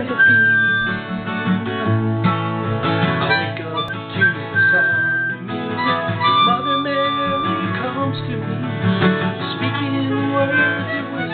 it be? I wake up to the sound of music. Mother Mary comes to me, speaking words of wisdom.